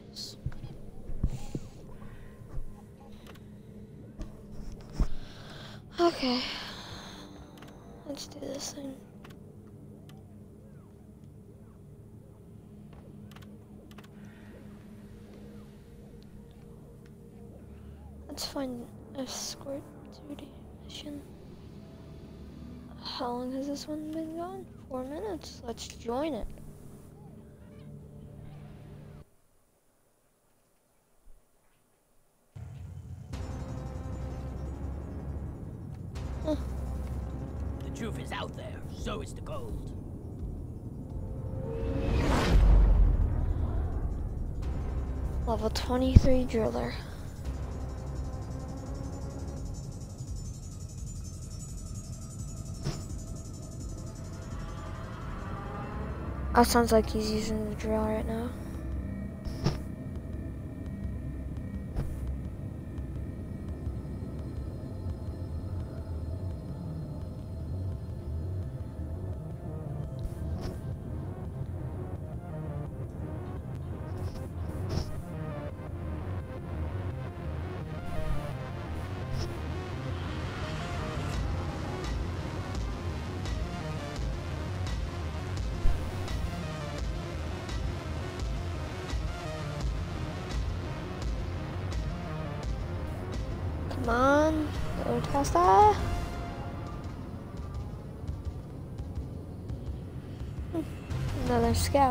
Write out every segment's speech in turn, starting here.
Okay. Let's do this thing. Let's find escort duty mission. How long has this one been gone? 4 minutes. Let's join it. Huh. The truth is out there, so is the gold. Level 23 driller. That sounds like he's using the drill right now. Come on, go faster. Another scout.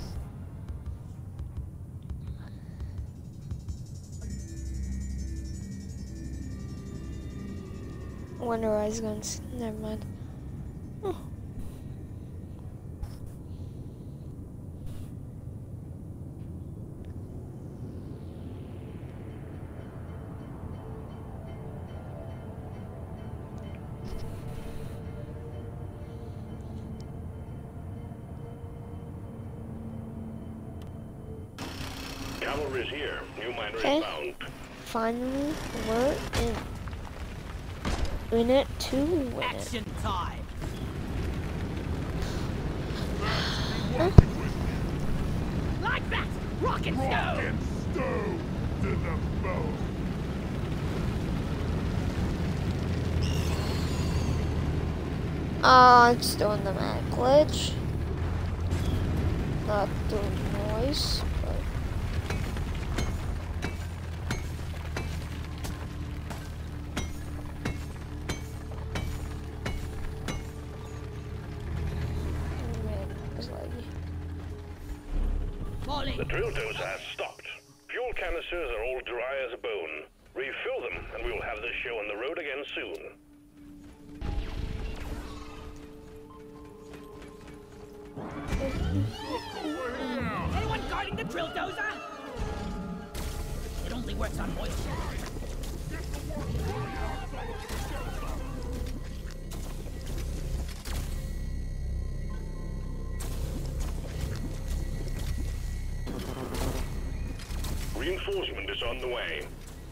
I wonder why he's going. Never mind. Oh. Cavalry's here. New miner Okay. inbound. Finally, we're in. Win it to win it. Action time! Like that! Rock and stone! Stone to the bone. It's doing the mad glitch. Not doing noise, but man, it was laggy. Molly! The drill dozer has stopped. Fuel canisters are all dry as a bone. Refill them, and we will have this show on the road again soon. Anyone guarding the drill dozer? It only works on moisture. Reinforcement is on the way.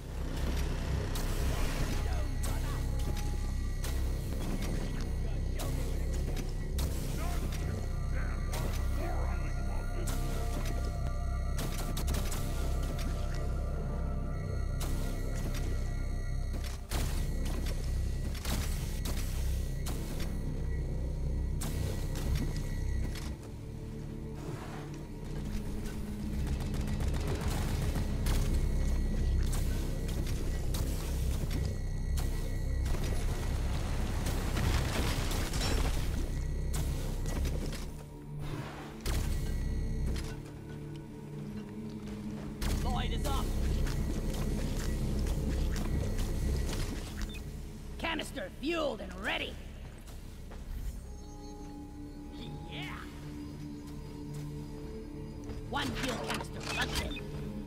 Lloyd is up. Canister fueled and ready. Yeah. One fuel canister plugged in.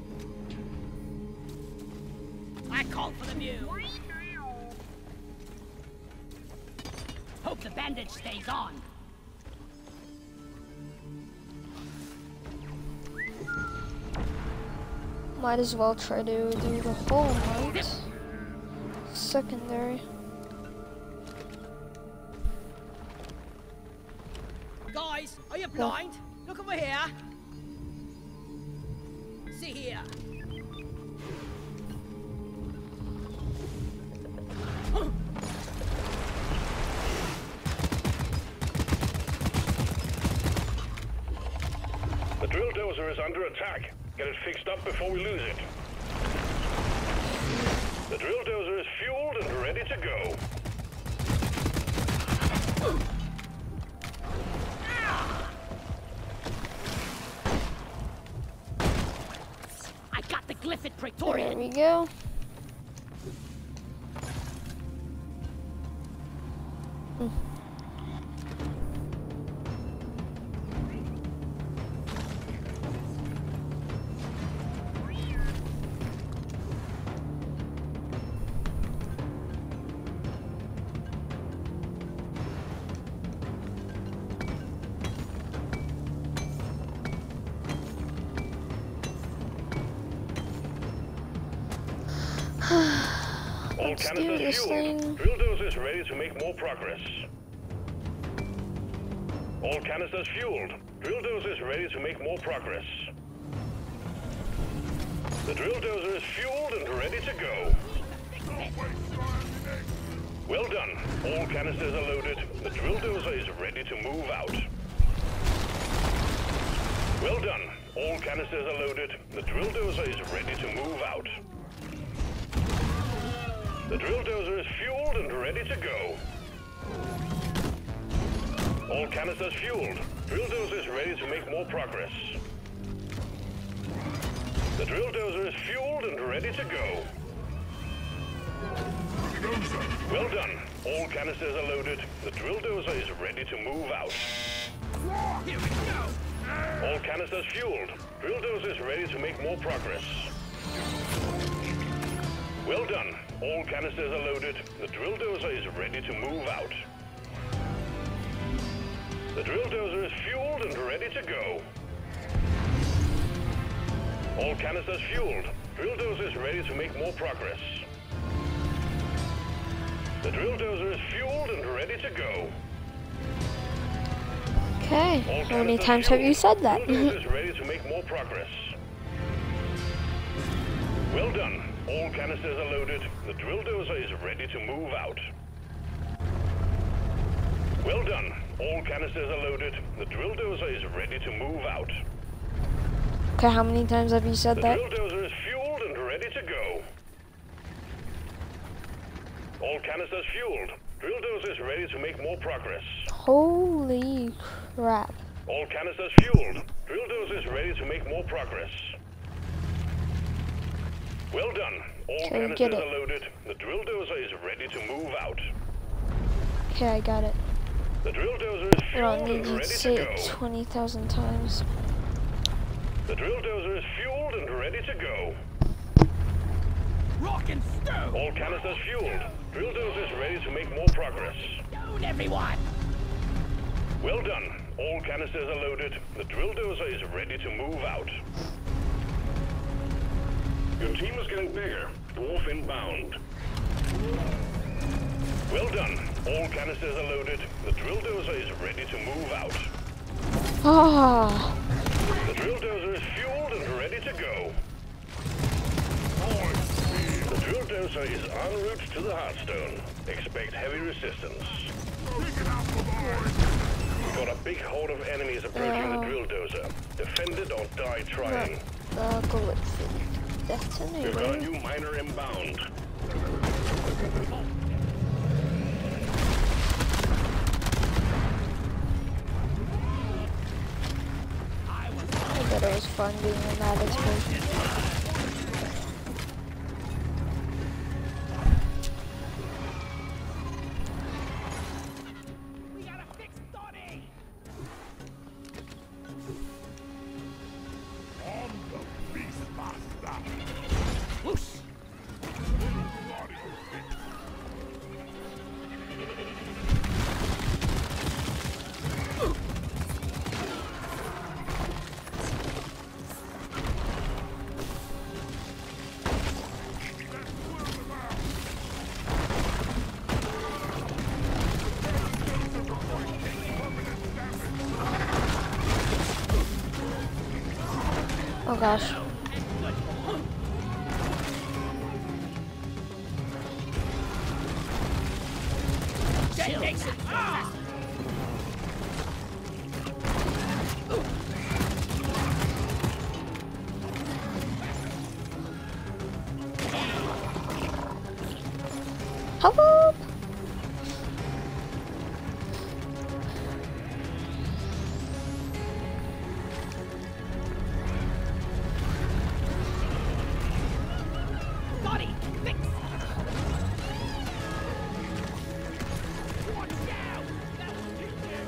I called for the mule. Hope the bandage stays on. Might as well try to do the Holimite. Secondary. Guys, are you blind? Look over here. See here. The drill dozer is under attack. Get it fixed up before we lose it. The drill dozer is fueled and ready to go. I got the glyph at There Praetorian. we go. All Let's do canisters this fueled. thing. Drill dozer is ready to make more progress. All canisters fueled. Drill dozer is ready to make more progress. The drill dozer is fueled and ready to go. Well done. All canisters are loaded. The drill dozer is ready to move out. Well done. All canisters are loaded. The drill dozer is ready to move out. The drill dozer is fueled and ready to go. All canisters fueled. Drill dozer is ready to make more progress. The drill dozer is fueled and ready to go. Well done. All canisters are loaded. The drill dozer is ready to move out. Here we go. All canisters fueled. Drill dozer is ready to make more progress. Well done. All canisters are loaded. The drill dozer is ready to move out. The drill dozer is fueled and ready to go. All canisters fueled. Drill dozer is ready to make more progress. The drill dozer is fueled and ready to go. Okay. All How many canisters times have you fueled. said that? Drill dozer is ready to make more progress. Well done. All canisters are loaded. The drill dozer is ready to move out. Well done. All canisters are loaded. The drill dozer is ready to move out. Okay, how many times have you said The that? drill dozer is fueled and ready to go. All canisters fueled. Drill dozer is ready to make more progress. Holy crap. All canisters fueled. Drill dozer is ready to make more progress. Well done. All Okay, canisters get it. are loaded. The drill dozer is ready to move out. Okay, I got it. The drill dozer is I don't fueled need and to ready say to it go. 20,000 times. The drill dozer is fueled and ready to go. Rock and stone. All canisters fueled. Drill dozer is ready to make more progress. Stone, everyone. Well done. All canisters are loaded. The drill dozer is ready to move out. Your team is getting bigger. Dwarf inbound. Well done. All canisters are loaded. The drill dozer is ready to move out. Ah, The drill dozer is fueled and ready to go. The drill dozer is en route to the Heart Stone. Expect heavy resistance. We've got a big horde of enemies approaching the drill dozer. Defend it or die trying. Galactic We've got a Detonator. new miner inbound. I bet it was fun being in that explosion. We gotta fix Donnie. On the Beastmaster. Whoosh. Oh gosh. Help! Body, fix! One down! That will hit him!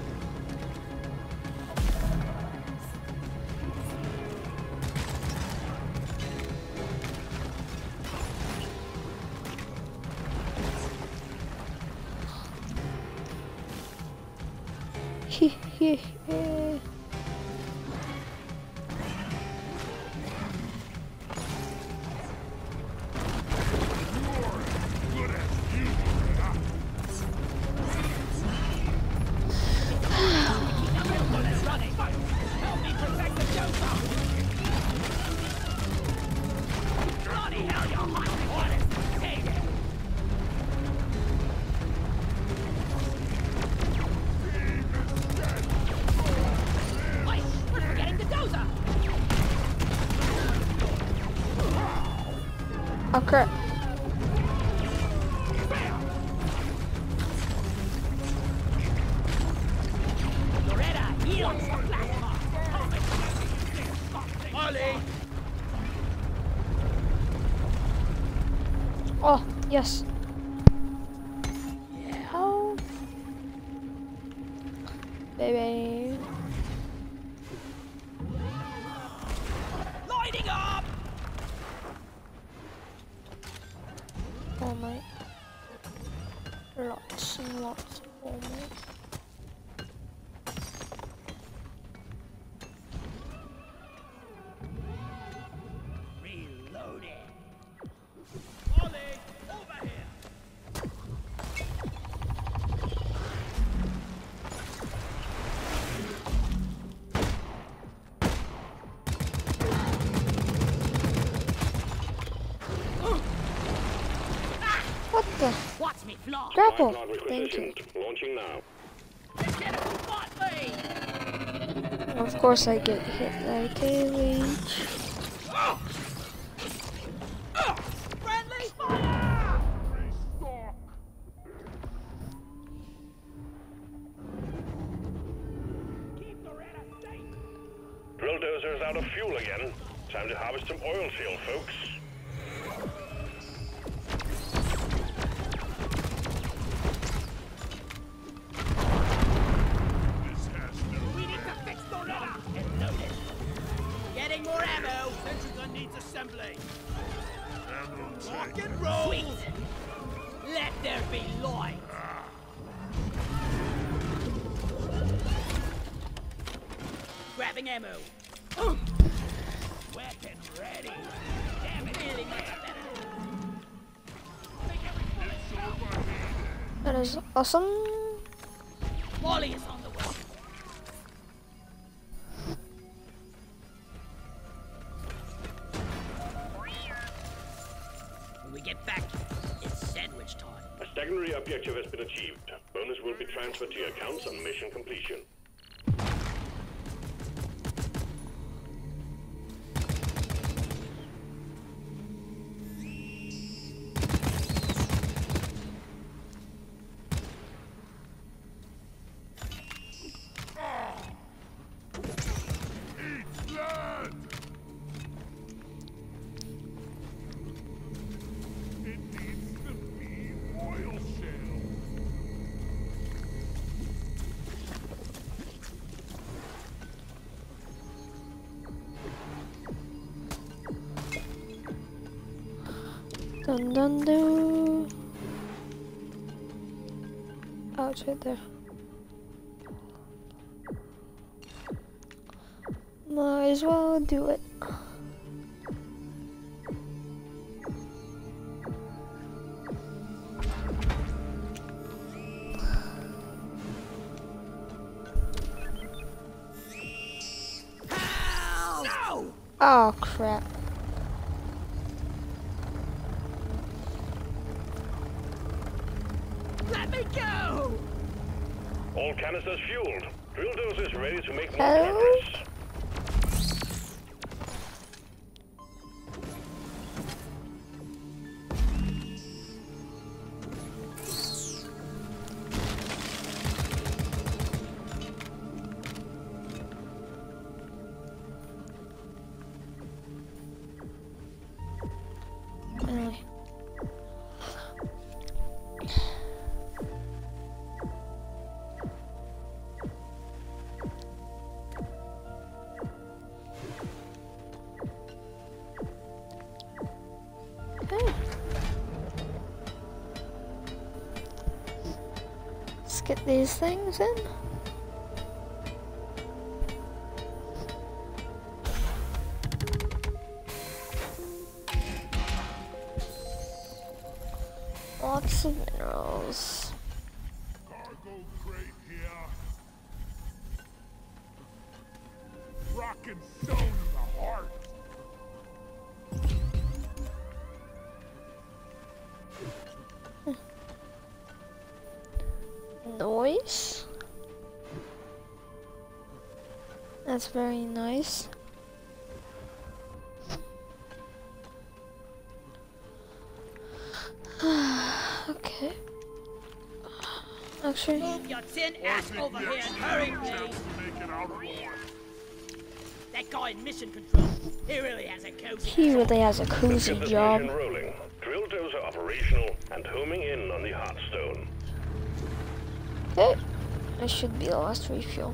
Good as you. Let's run it! Help me protect the Joker! Bloody hell, you're hot! Honest! Take it! Wait! We're forgetting the dozer! Oh crap. Loretta, yields the plasma! Ollie! Oh, yes. Oh. Baby. Lighting up! Oh my. Lots and lots of Holimite. Reloading! Ollie, over here! What the? Watch me fly! Grapple. Lifeline Thank you. requisitioned. Launching now. Get a spot me! Of course I get hit like a leech. Friendly fire! Restock. Keep Loretta safe! Drill dozer's out of fuel again. Time to harvest some oil shale, folks. This has no We need to fix Loretta and load it! Getting more ammo! Sentry gun needs assembly! ammo Rock tank. and roll! Sweet! Let there be light! Grabbing ammo! Weapon ready! Damn it! Really much better! Make every bullet count. That is awesome. Molly is on the way! When we get back, it's sandwich time. A secondary objective has been achieved. Bonus will be transferred to your accounts on mission completion. Eat blood. It needs to be oil shale. Dun dun dun. Oh, it's right there. Might as well do it. No! Oh crap. Let me go! All canisters fueled. Drill dozers ready to make more Help? progress. these things in. Lots of minerals. Cargo crate here. Rock and stone in the heart. Noise. That's very nice. Okay. Actually, Move your tin ass over here and hurry, please. To make it out alive. That guy in mission control, he really has a cozy. he really has a Let's cozy get this job. mission rolling. Drill dozer operational and homing in on the Heart Stone. Okay. This should be the last refuel.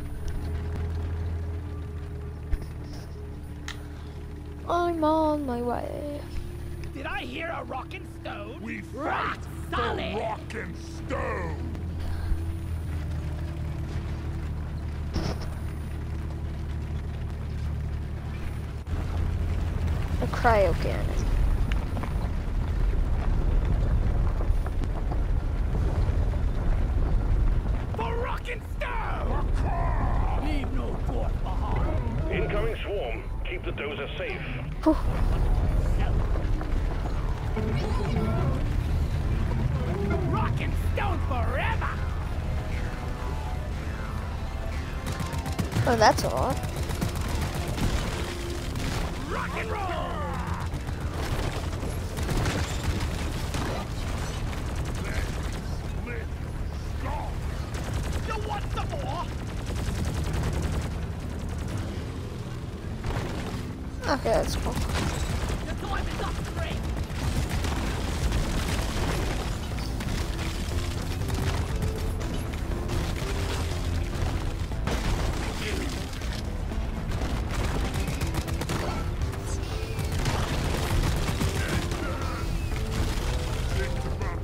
I'm on my way. Did I hear a rockin' stone? We Rock fight solid. for rock and stone. A cryo cannon. For rockin' stone! Leave no dwarf behind. Incoming swarm. Keep the dozer safe. Whew. Rockin' stone forever! Oh, that's a lot. Rock and roll! Split. Stop. You want some more? Okay, that's cool. The time is up, Drake. Think about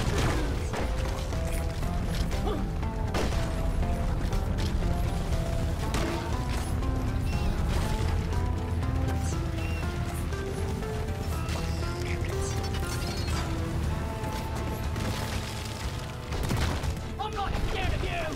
I'm not scared of you!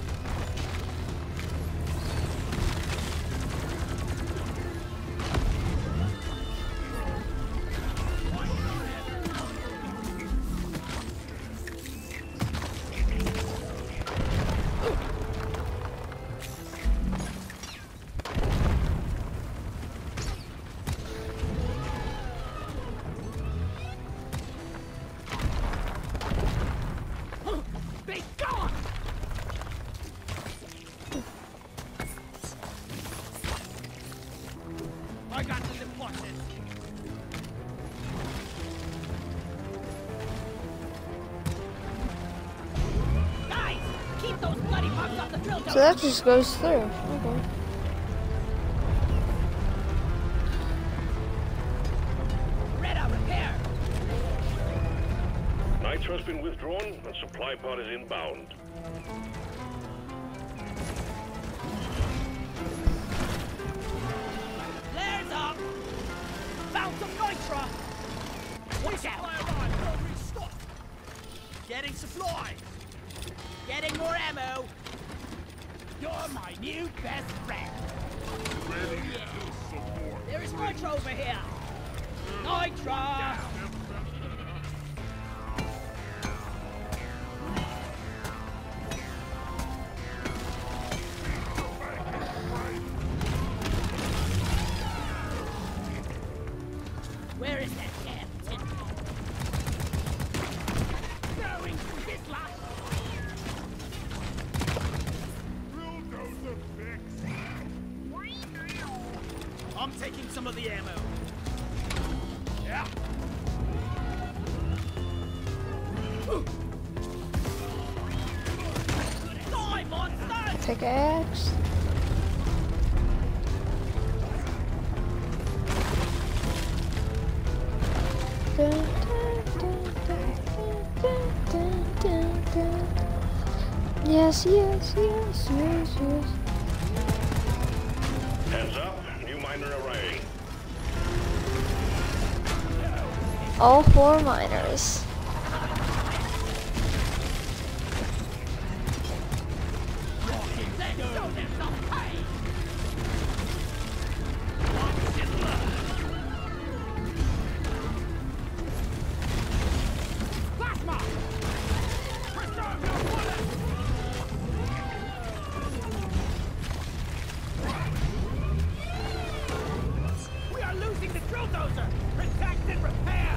Be gone! I got this important. Guys, keep those bloody bugs off the drill So that just goes through. Okay. Red repair. Nitro has been withdrawn and supply pod is inbound. Flares up. Found some nitro. Watch out. Getting supply. Getting more ammo. You're my new best friend. ready to support. There is nitro over here. Nitro. Where is that damn tin? Going through this lot. Bulldozer fix. I'm taking some of the ammo. Yeah. Die, monster! Take axe. Dun, dun, dun, dun, dun, dun, dun, dun. yes, yes, yes, yes, yes. Heads up, new miner array. All 4 miners. We are losing the drill dozer! Protect and repair!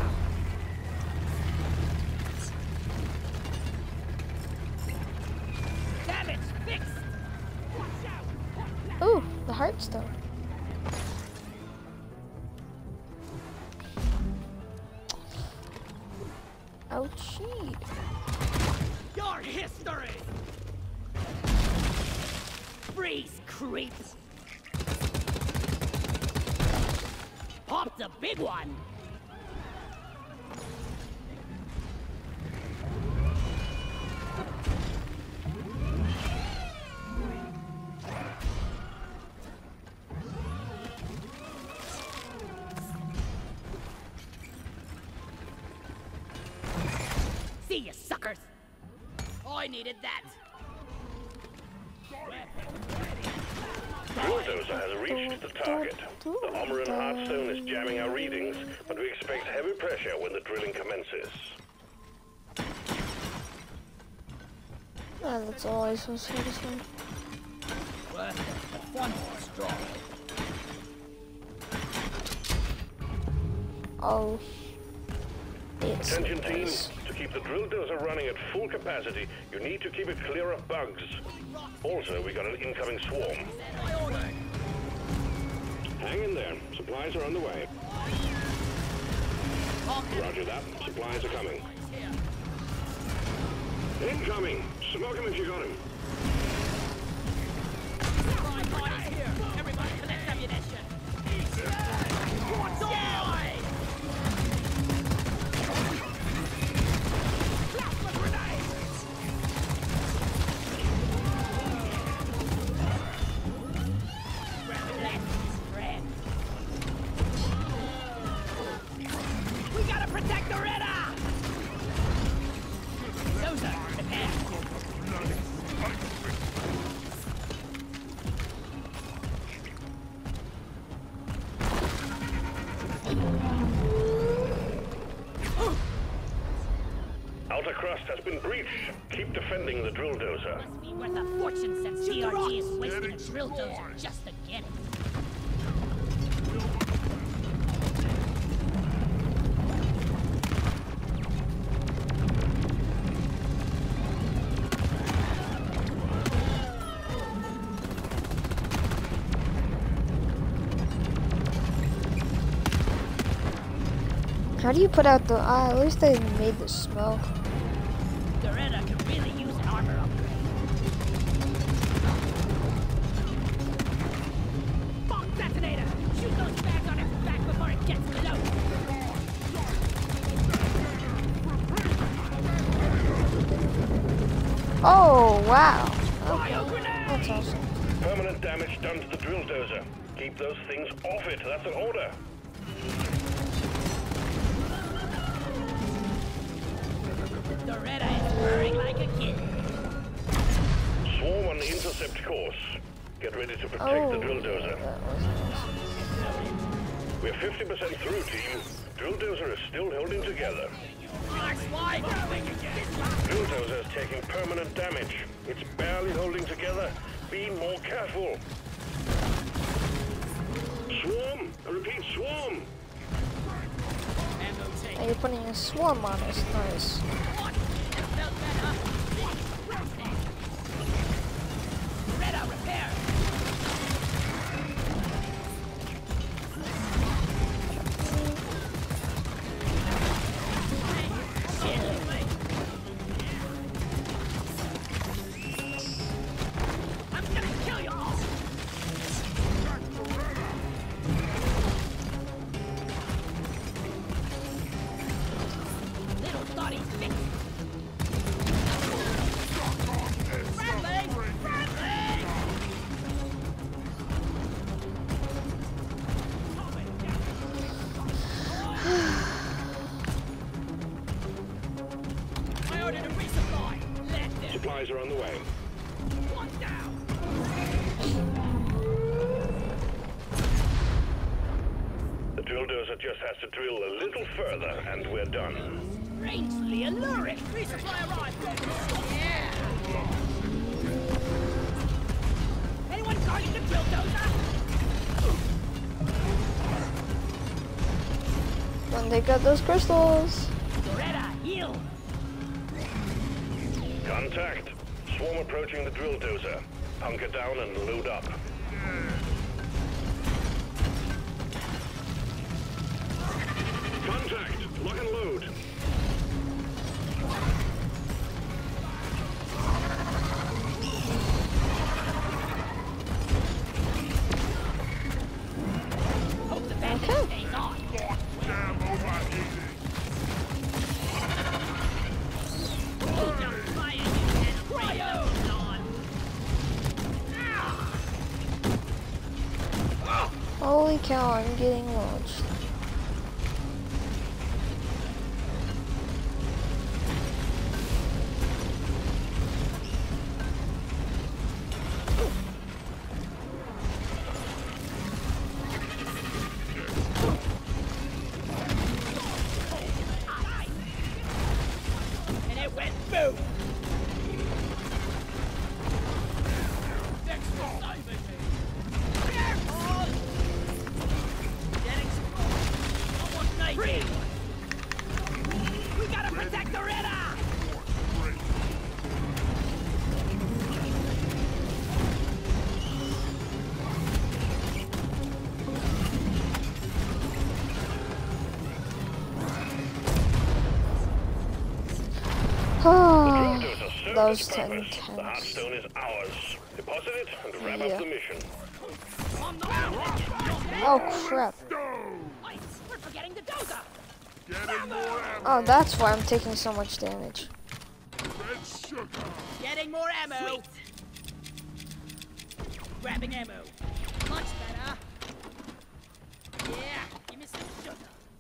Damage fixed! Watch out! Ooh, the Heart Stone. Ouchie. Your history! Freeze, creeps! Popped a big one! See you, suckers! I needed that! Bulldozer has reached the target. The Omeren Heart Stone is jamming our readings, but we expect heavy pressure when the drilling commences. Oh, that's always so satisfying. Worth it, but fun is strong. Oh. It's Attention team, nice. to keep the drill dozer running at full capacity, you need to keep it clear of bugs. Also, we got an incoming swarm. Hang in there, supplies are on the way. Roger that, supplies are coming. Incoming! Smoke him if you got him. Everybody collect ammunition! We gotta protect the Retta! Those are prepared. Outer crust has been breached. Keep defending the drill dozer. Must be worth a fortune since TRG is wasting a drill dozer just to get it. How do you put out the at least they made the smoke. Doretta could really use an armor upgrade. Bomb detonator! Shoot those bags on its back before it gets below! Oh wow. Okay. Grenade! That's awesome. Permanent damage done to the drill dozer. Keep those things off it, that's an order. Doretta is purring like a kid. Swarm on the intercept course. Get ready to protect the drill dozer. That was awesome. We're 50% through, team. Drill dozer is still holding together. Drill dozer is taking permanent damage. It's barely holding together. Be more careful. Swarm! I repeat, swarm! Now you're putting a swarm on us. Nice. Doretta, repair! I'm gonna kill you all! Little thought he's fixed. just has to drill a little further, and we're done. Strangely alluring. Resupply arrived. Yeah. Anyone guarding the drill dozer? Don't take out those crystals. Loretta, heal. Contact. Swarm approaching the drill dozer. Hunker down and load up. Contact. Lock and load. Hope the bandit stays on. Damn overheating. Hold up fire, you and cryo's on. Holy cow, I'm getting launched. And it went boom. Next one. Careful. Getting exposed. Almost naked. We gotta protect the Rita. Oh, Dozer that was served its purpose. The Heart intense. Stone is ours. Deposit it and wrap Yeah. up the mission. On the way. Oh crap. Wait, we're forgetting the dozer. Getting more ammo. Oh, that's why I'm taking so much damage. Red sugar. Getting more ammo. Grabbing ammo. Much better. Yeah, give me some sugar.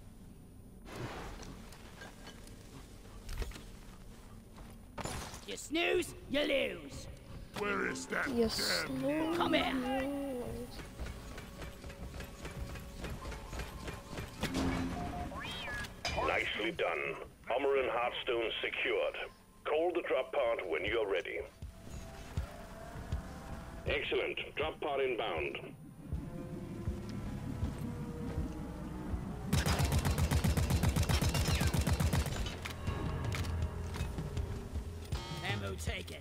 You snooze, you lose. Where is that Yes. damn? No. Come here. Nicely done. Omeren Heart Stone secured. Call the drop pod when you're ready. Excellent. Drop pod inbound. Ammo taken.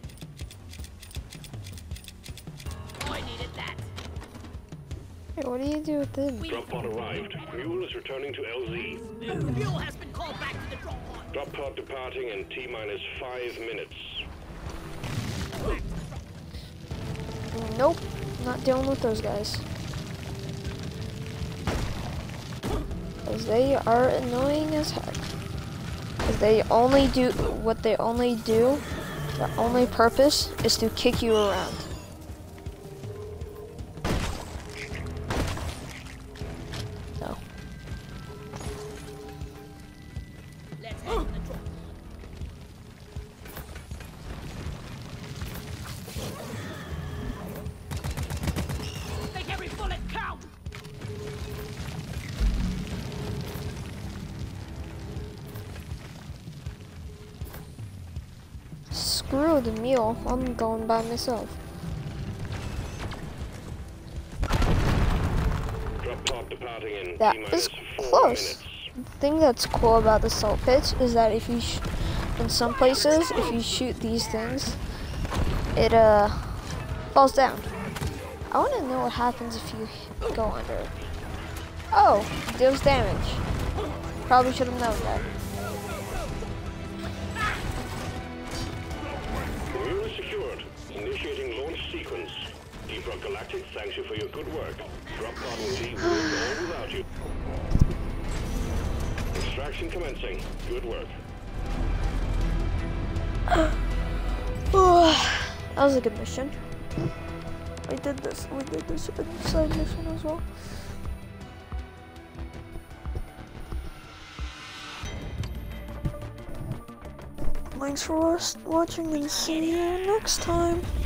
I needed that. Hey, what do you do with them? Drop pod arrived. Mule is returning to LZ. The fuel has been called back to the drop pod. Drop pod departing in T-minus 5 minutes. Nope, not dealing with those guys. Because they are annoying as heck. Because they only do what they only do. Their only purpose is to kick you around. No. Let's head to the drop pod. Make every bullet count. Screw the mule. I'm going by myself. Drop pod departing in That T-minus is 4 close. minutes. The thing that's cool about the salt pits is that if you, in some places, if you shoot these things, it falls down. I want to know what happens if you go under it. Oh, deals damage. Probably should have known that. The mule is secured. Initiating launch sequence. Deep Rock Galactic thanks you for your good work. Drop pod will leave with or without you. Extraction commencing. Good work. That was a good mission. We did this side mission as well. Thanks for watching and see you next time.